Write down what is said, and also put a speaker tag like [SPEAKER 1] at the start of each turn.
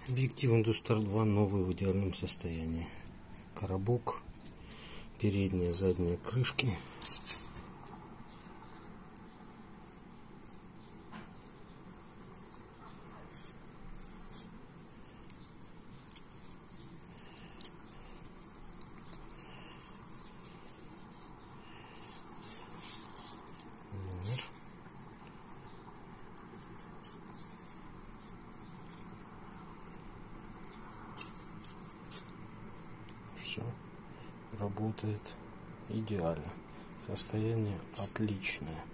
[SPEAKER 1] Объектив Индустар 2 новый в идеальном состоянии. Коробок, передняя, задняя крышки. Все работает идеально. Состояние отличное.